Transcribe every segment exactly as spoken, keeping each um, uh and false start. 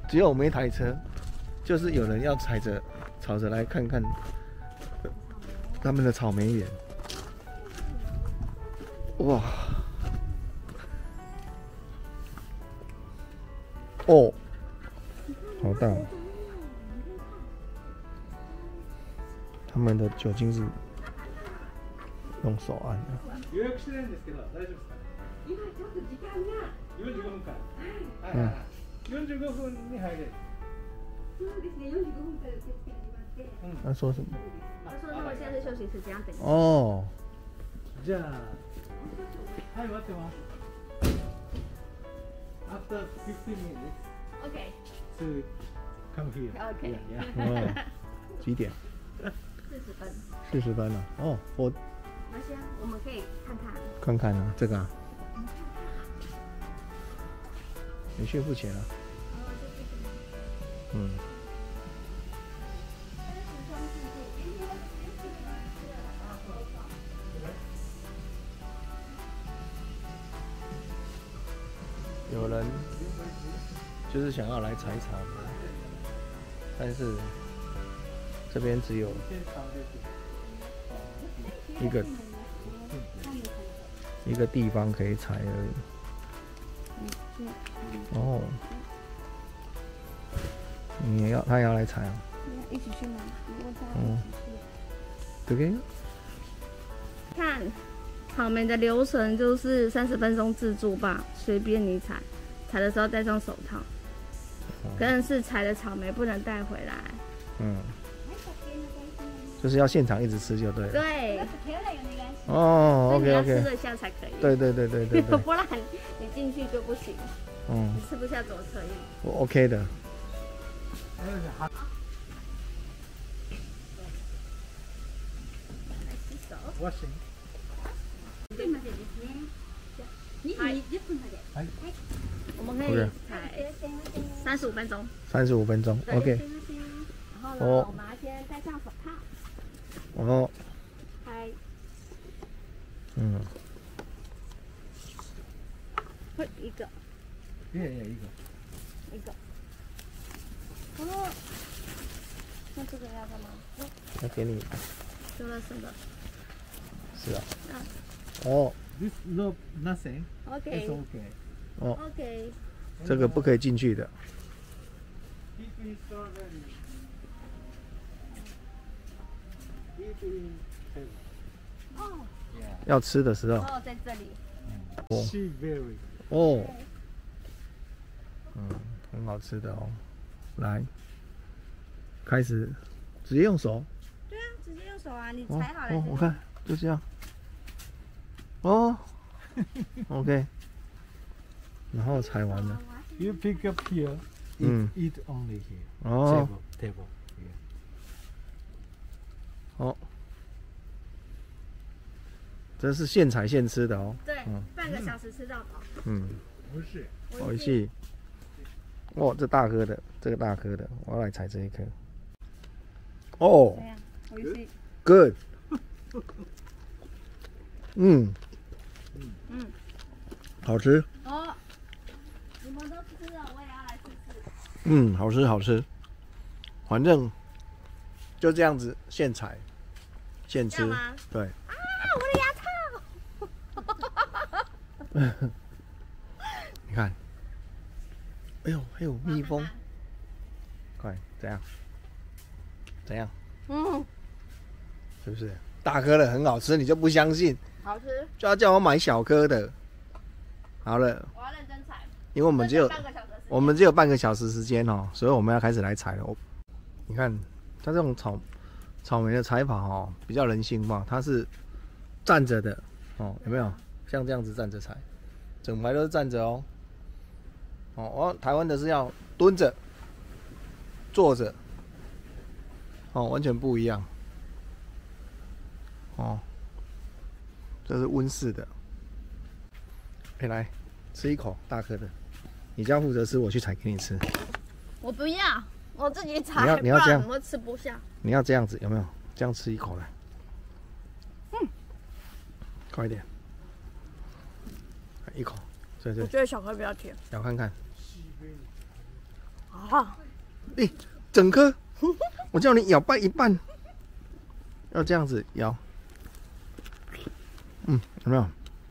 只有我们一台车，就是有人要踩着、朝着来看看他们的草莓园。哇！哦，好大！他们的酒精是用手按的。予約してないんですけど、大丈夫ですか？今ちょっと時間がよんじゅうごふんから。はい。よんじゅうごふんに入れる。そうですね、よんじゅうごふんから受付始まって。嗯。他说什么？ 他说他们现在是休息时间，等一下。 哦。 じゃあ、はい待ってます。After fifteen minutes. OK. To come here. OK. Yeah. 哦，几点？ 四十分。 四十分了。哦，我。 那先，我们可以看看。 看看啊，这个啊。没去付钱啊。嗯。有人就是想要来采草莓，但是这边只有一个一个地方可以采而已。哦，你也要他也要来采啊？ 一起去吗？你问他。 嗯。这个。 看。草莓的流程就是三十分钟自助吧，随便你采，采的时候戴上手套。但是采的草莓不能带回来。 嗯。就是要现场一直吃就对了。 对。 哦 ，OK OK。 你要吃得下才可以。 对对对对对对。 不然你进去就不行。 嗯。 你吃不下左侧翼。 我 OK 的。 我行。 我们可以采三十五分钟。 三十五分钟 ，OK。 然后呢，我们要先戴上手套。 哦。 开。 嗯。 会一个。 一人有一个。 一个。哦。那这个要干嘛？ 要给你。 丢了是的。 是啊。哦。 This no nothing. OK. It's okay. 哦。 OK. 这个不可以进去的。 哦。 要吃的时候。 哦，在这里。 哦。Very. 哦。嗯，很好吃的哦。来，开始，直接用手。 对啊，直接用手啊，你采好了。 哦，我看就这样。哦。OK。然后采完了。 You pick up here. Eat, eat only here. 哦。 Table, table. Yeah. 哦。这是现采现吃的哦。 对，半个小时吃到饱。 嗯。 不是。 美味しい。哦，这大颗的，这个大颗的，我要来采这一颗。哦。 美味しい。 Good。嗯。 嗯。 好吃。 哦。你们都吃了，我也要来试试。 嗯，好吃好吃。反正就这样子现采现吃。对。 啊，我的牙套！ 你看，哎呦，还有蜜蜂。快，怎样？怎样？ 嗯， 是不是大颗的很好吃？你就不相信？ 好吃。 就要叫我买小颗的。好了。 我要认真采。 因为我们只有我们只有半个小时时间哦，所以我们要开始来采了。我你看，它这种草草莓的采法哦，比较人性化，它是站着的哦，有没有？像这样子站着采，整排都是站着哦。哦，哦，台湾的是要蹲着、坐着，哦，完全不一样。哦，这是温室的。可以来吃一口大颗的。你就要负责吃，我去采给你吃。 我不要，我自己采。 你要你要这样， 我吃不下。 你要这样子，有没有？这样吃一口来。嗯，快一点，一口。对对。 我觉得小颗比较甜。 咬看看。 啊！ 好， 哎、整颗，我叫你咬半一半，要这样子咬。嗯，有没有？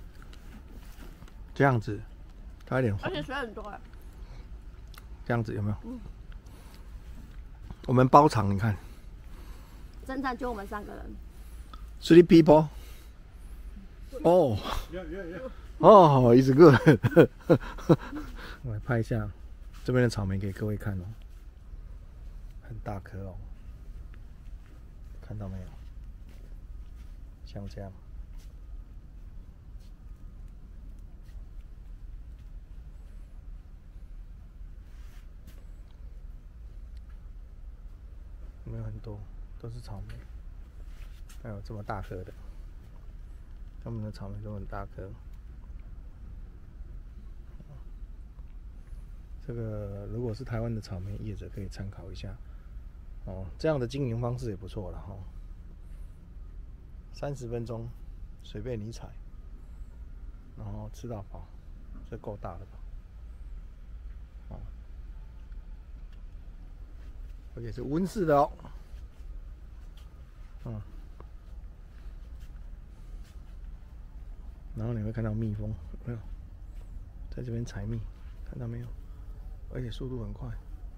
这样子，它有点黄而。且水很多哎。 这样子有没有？ 嗯。 我们包场，你看侦探就我们三个人。 ，three people。哦， Yeah, yeah, yeah. 哦，is good。我来拍一下这边的草莓给各位看哦，很大颗哦，看到没有？像这样。没有很多，都是草莓。还有这么大颗的，他们的草莓都很大颗。这个如果是台湾的草莓业者，可以参考一下。哦，这样的经营方式也不错了哈。三十分钟，随便你采，然后吃到饱，这够大了吧？哦，而且是温室的哦。嗯。然后你会看到蜜蜂，有没有？在这边采蜜，看到没有？而且速度很快，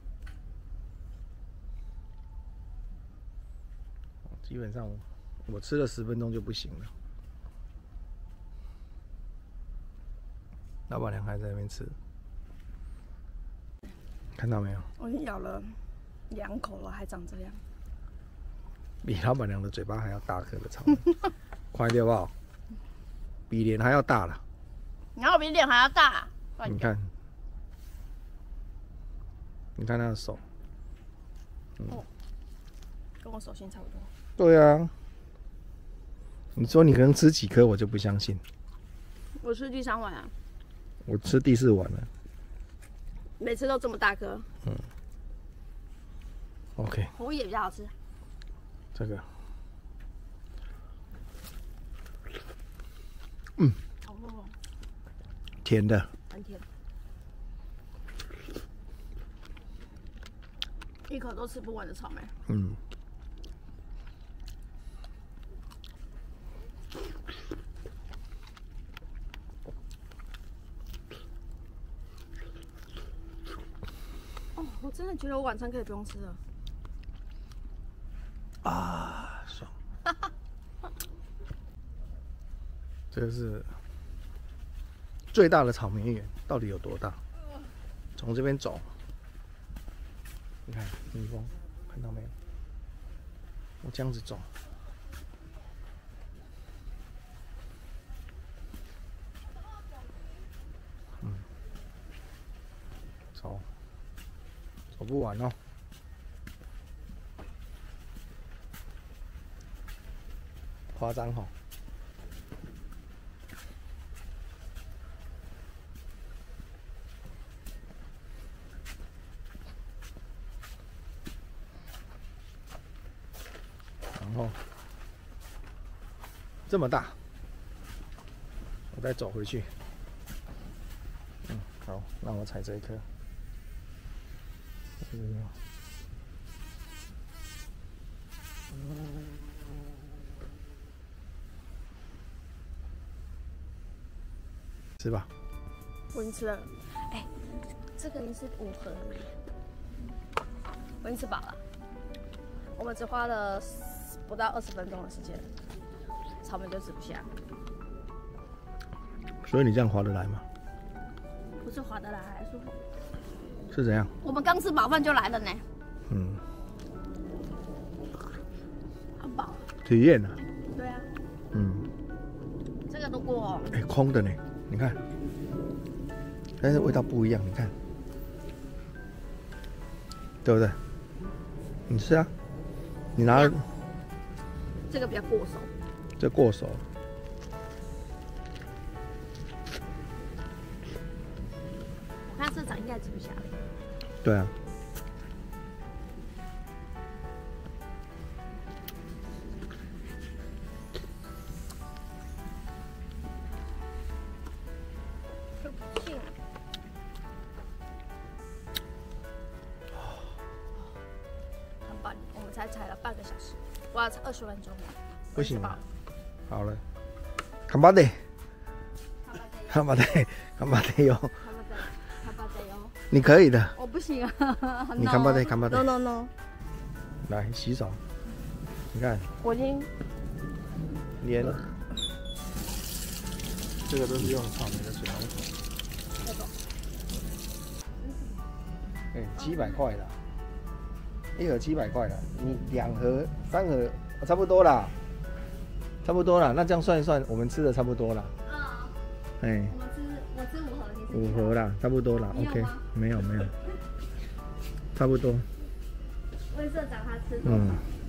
基本上我吃了十分钟就不行了。老板娘还在那边吃，看到没有？ 我已经咬了两口了，还长这样。 比老板娘的嘴巴还要大颗的草莓，快点好不好？比脸还要大了。 然后比脸还要大。 你看，你看他的手， 嗯，跟我手心差不多。 对啊，你说你可能吃几颗，我就不相信。 我吃第三碗啊。 我吃第四碗了。 每次都这么大颗。 嗯。OK。 红叶比较好吃。 这个。嗯。 好哦。 甜的。 很甜。一口都吃不完的草莓。 嗯。 哦，我真的觉得我晚餐可以不用吃了。 啊，爽！这个是最大的草莓园，到底有多大？从这边走，你看蜜蜂，看到没有？我这样子走，嗯，走，走不完哦。夸张哈！然后这么大，我再走回去。嗯，好，那我采这一颗。嗯吃吧。 我已经吃了，哎、欸，这个已经是五盒了，我已经吃饱了。我们只花了不到二十分钟的时间，草莓就吃不下。 所以你这样划得来吗？ 不是划得来，还是是怎样？ 我们刚吃饱饭就来了呢。 嗯， 很饱。 体验啊。 对啊。 嗯。 这个如果哎、欸，空的呢，你看，但是味道不一样，你看，对不对？你吃啊，你拿这个比较过手， 这过手。 我看社长应该吃不下了。 对啊。 小时，我要二十分钟。 不行啊，好了，干巴的，干巴的，干巴的哟，你可以的。 我不行啊， 你干巴的，干巴的。 No no no。 来洗手，你看， 我已经连这个都是用草莓的水龙头。哎，七百块啦，一盒七百块啦，你两盒、三盒、哦、差不多啦，差不多啦。那这样算一算，我们吃的差不多啦。 啊。 哎。 我吃我吃五盒，你吃五盒啦，差不多啦。OK， 没有没有，差不多。 魏社长他吃多少？ 嗯。